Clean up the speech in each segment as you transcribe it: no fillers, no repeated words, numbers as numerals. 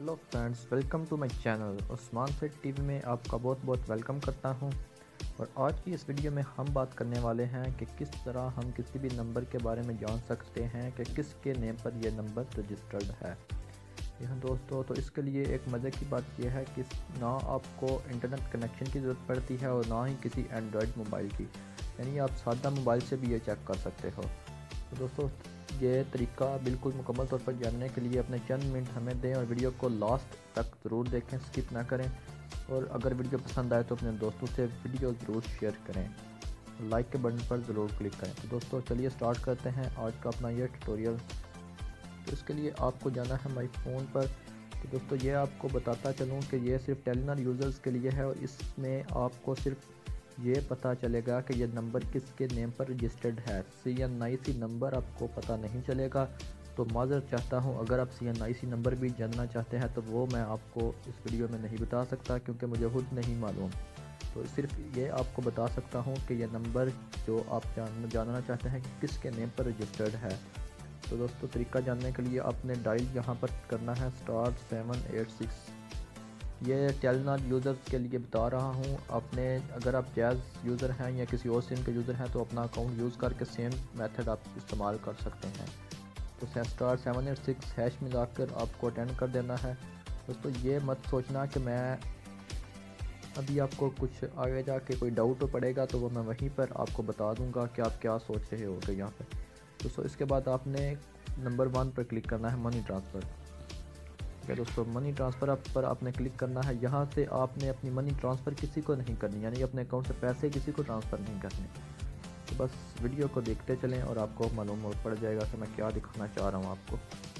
Hello friends, welcome to my channel Usman fit TV में आपका बहुत बहुत वेलकम करता हूं। और आज की इस वीडियो में हम बात करने वाले हैं कि किस तरह हम किसी भी नंबर के बारे में जान सकते हैं कि किसके नेम पर यह नंबर रजिस्टर्ड है। यह दोस्तों, तो इसके लिए एक मज़े की बात यह है कि ना आपको इंटरनेट कनेक्शन की ज़रूरत पड़ती है और ना ही किसी एंड्रॉयड मोबाइल की, यानी आप सादा मोबाइल से भी ये चेक कर सकते हो। तो दोस्तों, ये तरीका बिल्कुल मुकम्मल तौर पर जानने के लिए अपने चंद मिनट हमें दें और वीडियो को लास्ट तक ज़रूर देखें, स्किप ना करें। और अगर वीडियो पसंद आए तो अपने दोस्तों से वीडियो ज़रूर शेयर करें, लाइक के बटन पर ज़रूर क्लिक करें। तो दोस्तों चलिए स्टार्ट करते हैं आज का अपना ये ट्यूटोरियल। तो इसके लिए आपको जाना है माई फ़ोन पर। तो दोस्तों ये आपको बताता चलूँ कि ये सिर्फ टेलीनॉर यूज़र्स के लिए है और इसमें आपको सिर्फ ये पता चलेगा कि यह नंबर किसके नेम पर रजिस्टर्ड है। CNIC नंबर आपको पता नहीं चलेगा। तो माज़रत चाहता हूँ, अगर आप CNIC नंबर भी जानना चाहते हैं तो वो मैं आपको इस वीडियो में नहीं बता सकता क्योंकि मुझे खुद नहीं मालूम। तो सिर्फ ये आपको बता सकता हूँ कि यह नंबर जो आप जानना चाहते हैं कि किसके नेम पर रजिस्टर्ड है। तो दोस्तों तरीका जानने के लिए आपने डायल यहाँ पर करना है *786। ये टेलीनॉर यूज़र्स के लिए बता रहा हूँ। आपने अगर आप जैज़ यूज़र हैं या किसी और सिम के यूज़र हैं तो अपना अकाउंट यूज़ करके सेम मेथड आप इस्तेमाल कर सकते हैं। तो *786 हैश मिलाकर आपको अटेंड कर देना है। दोस्तों ये मत सोचना कि मैं अभी आपको कुछ आगे जाके कोई डाउट तो पड़ेगा तो वो मैं वहीं पर आपको बता दूंगा कि आप क्या सोच रहे होगे यहाँ पर। दोस्तों इसके बाद आपने नंबर 1 पर क्लिक करना है, मनी ट्रांसफ़र। ठीक है दोस्तों, मनी ट्रांसफ़र पर आपने क्लिक करना है। यहाँ से आपने अपनी मनी ट्रांसफ़र किसी को नहीं करनी, यानी अपने अकाउंट से पैसे किसी को ट्रांसफ़र नहीं करने। तो बस वीडियो को देखते चलें और आपको मालूम पड़ जाएगा कि मैं क्या दिखाना चाह रहा हूँ आपको।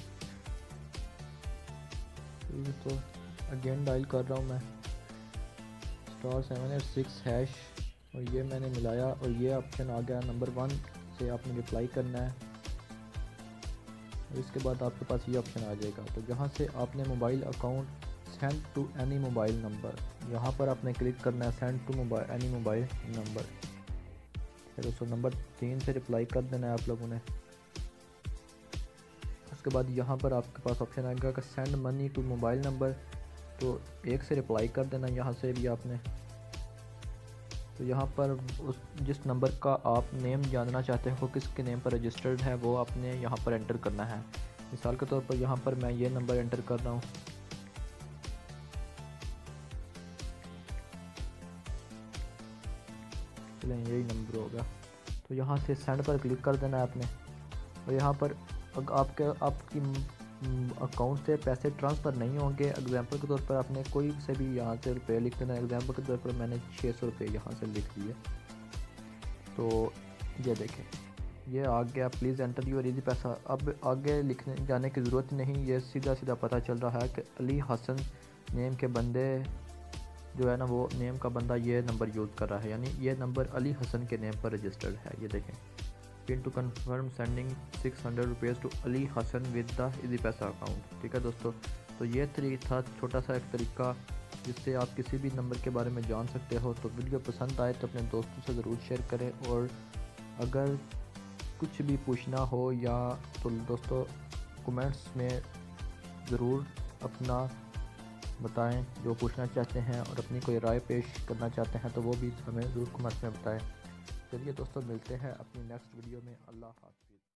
तो अगेन डायल कर रहा हूँ मैं *786 हैश और ये मैंने मिलाया और ये ऑप्शन आ गया। नंबर 1 से आपने रिप्लाई करना है और इसके बाद आपके पास ये ऑप्शन आ जाएगा। तो जहाँ से आपने mobile account send to any mobile number, यहाँ पर आपने क्लिक करना है send to any mobile number. फिर दोस्तों नंबर 3 से रिप्लाई कर देना है आप लोगों ने। उसके बाद यहाँ पर आपके पास ऑप्शन आएगा कि send money to mobile number, तो 1 से रिप्लाई कर देना यहाँ से भी आपने। तो यहाँ पर उस जिस नंबर का आप नेम जानना चाहते हो किसके नेम पर रजिस्टर्ड है वो आपने यहाँ पर एंटर करना है। मिसाल के तौर पर यहाँ पर मैं ये नंबर एंटर कर रहा हूँ। चलें यही नंबर होगा। तो यहाँ से सेंड पर क्लिक कर देना है आपने। और यहाँ पर आपकी अकाउंट से पैसे ट्रांसफ़र नहीं होंगे। एग्जांपल के तौर पर आपने कोई से भी यहाँ से रुपये लिख देना। एग्जांपल के तौर पर मैंने 600 रुपये यहाँ से लिख दिए। तो ये देखें ये आ गया, प्लीज़ एंटर योर इजी पैसा। अब आगे लिखने जाने की ज़रूरत नहीं, ये सीधा सीधा पता चल रहा है कि अली हसन नेम के बंदे जो है ना, वो नेम का बंदा ये नंबर यूज़ कर रहा है, यानी ये नंबर अली हसन के नेम पर रजिस्टर्ड है। ये देखें, pin to confirm sending 600 rupees to Ali Hasan with the Easypaisa account. ठीक है दोस्तों, तो ये तरीका था छोटा सा एक तरीका जिससे आप किसी भी नंबर के बारे में जान सकते हो। तो वीडियो पसंद आए तो अपने दोस्तों से ज़रूर शेयर करें और अगर कुछ भी पूछना हो या तो दोस्तों कमेंट्स में ज़रूर अपना बताएं जो पूछना चाहते हैं और अपनी कोई राय पेश करना चाहते हैं तो वो भी हमें ज़रूर कमेंट्स में बताएं। चलिए दोस्तों मिलते हैं अपनी नेक्स्ट वीडियो में। अल्लाह हाफ़िज़।